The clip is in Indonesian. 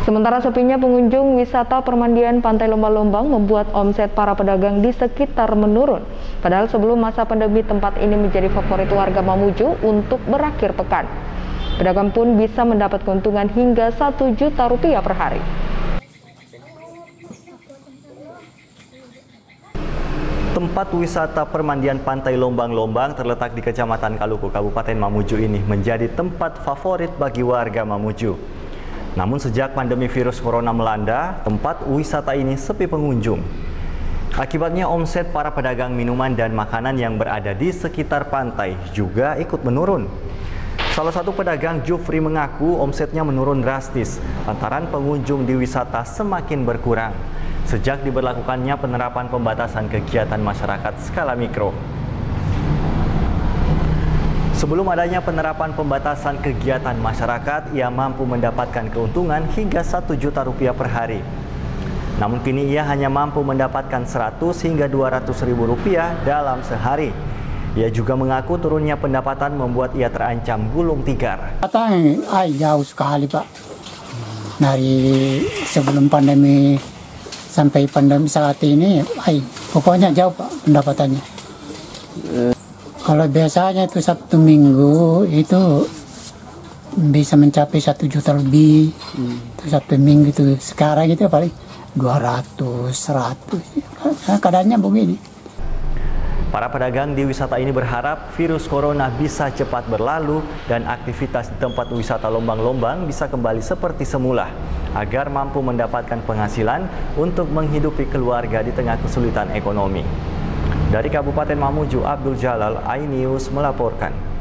Sementara sepinya pengunjung wisata permandian Pantai Lombang-Lombang membuat omset para pedagang di sekitar menurun. Padahal sebelum masa pandemi tempat ini menjadi favorit warga Mamuju untuk berakhir pekan. Pedagang pun bisa mendapat keuntungan hingga Rp1 juta per hari. Tempat wisata permandian Pantai Lombang-Lombang terletak di Kecamatan Kaluku, Kabupaten Mamuju ini menjadi tempat favorit bagi warga Mamuju. Namun sejak pandemi virus corona melanda, tempat wisata ini sepi pengunjung. Akibatnya omset para pedagang minuman dan makanan yang berada di sekitar pantai juga ikut menurun. Salah satu pedagang, Jufri, mengaku omsetnya menurun drastis lantaran pengunjung di wisata semakin berkurang sejak diberlakukannya penerapan pembatasan kegiatan masyarakat skala mikro. Sebelum adanya penerapan pembatasan kegiatan masyarakat, ia mampu mendapatkan keuntungan hingga Rp1 juta per hari. Namun kini ia hanya mampu mendapatkan Rp100 hingga Rp200.000 dalam sehari. Ia juga mengaku turunnya pendapatan membuat ia terancam gulung tikar. Jauh sekali, Pak. Dari sebelum pandemi sampai pandemi saat ini, pokoknya jauh, Pak, pendapatannya. Kalau biasanya itu Sabtu Minggu itu bisa mencapai Rp1 juta lebih. Itu Sabtu Minggu itu. Sekarang itu paling 200, 100. Keadaannya begini. Para pedagang di wisata ini berharap virus corona bisa cepat berlalu dan aktivitas di tempat wisata Lombang-Lombang bisa kembali seperti semula agar mampu mendapatkan penghasilan untuk menghidupi keluarga di tengah kesulitan ekonomi. Dari Kabupaten Mamuju, Abdul Jalal, iNews melaporkan.